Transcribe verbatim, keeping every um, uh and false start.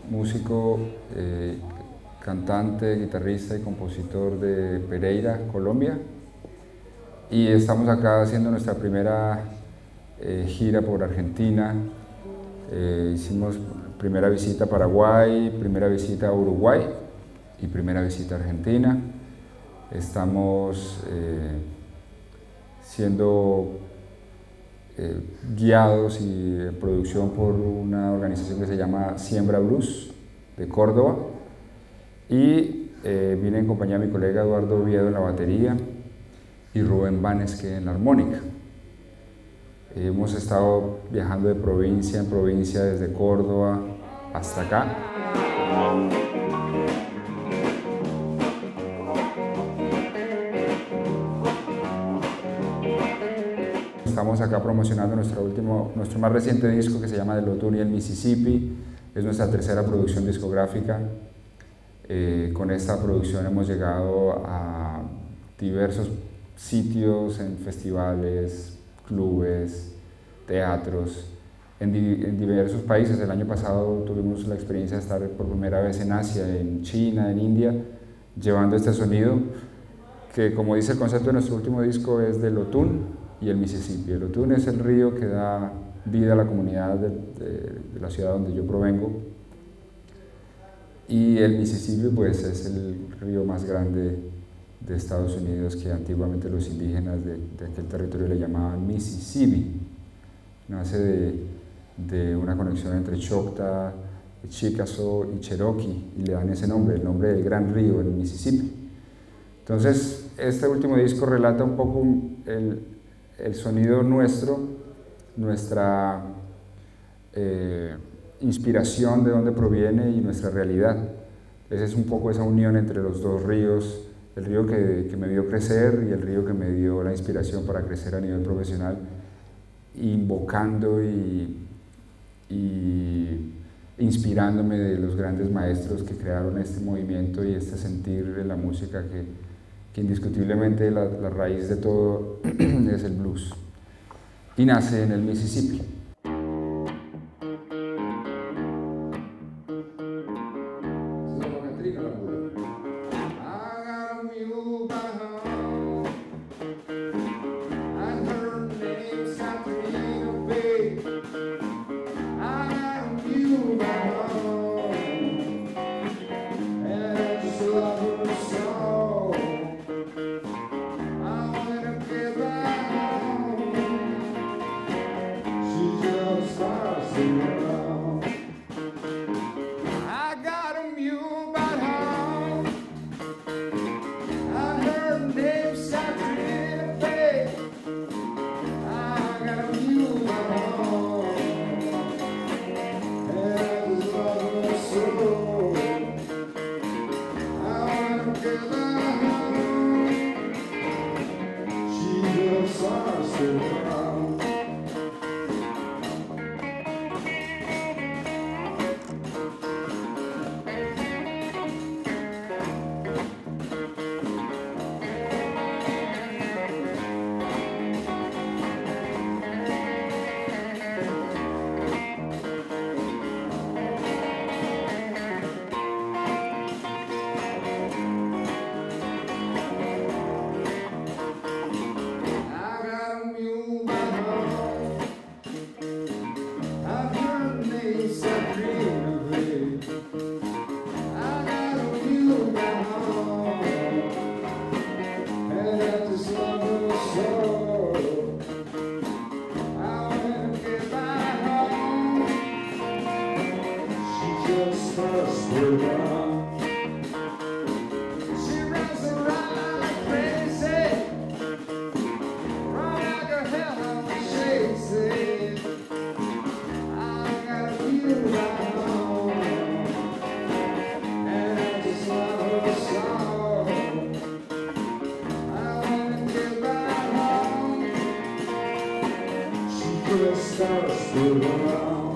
músico, eh, cantante, guitarrista y compositor de Pereira, Colombia. Y estamos acá haciendo nuestra primera eh, gira por Argentina. Eh, hicimos primera visita a Paraguay, primera visita a Uruguay y primera visita a Argentina. Estamos eh, siendo eh, guiados y en producción por una organización que se llama Siembra Blues de Córdoba, y eh, vine en compañía de mi colega Eduardo Oviedo en la batería y Rubén Banesque en la armónica. Eh, hemos estado viajando de provincia en provincia desde Córdoba hasta acá. Estamos acá promocionando nuestro, último, nuestro más reciente disco, que se llama El Otún y el Mississippi. Es nuestra tercera producción discográfica. Eh, con esta producción hemos llegado a diversos sitios, en festivales, clubes, teatros, en, di en diversos países. El año pasado tuvimos la experiencia de estar por primera vez en Asia, en China, en India, llevando este sonido que, como dice el concepto de nuestro último disco, es del Otún y el Mississippi. El Otún es el río que da vida a la comunidad de, de, de la ciudad donde yo provengo, y el Mississippi pues es el río más grande de Estados Unidos, que antiguamente los indígenas de, de aquel territorio le llamaban Mississippi. Nace de, de una conexión entre Choctaw, Chickasaw y Cherokee, y le dan ese nombre, el nombre del gran río, el Mississippi. Entonces, este último disco relata un poco el, el sonido nuestro, nuestra eh, inspiración, de dónde proviene, y nuestra realidad. Esa es un poco esa unión entre los dos ríos, el río que, que me vio crecer y el río que me dio la inspiración para crecer a nivel profesional, invocando y, y inspirándome de los grandes maestros que crearon este movimiento y este sentir de la música que, que indiscutiblemente la, la raíz de todo es el blues, y nace en el Mississippi. Stars still around.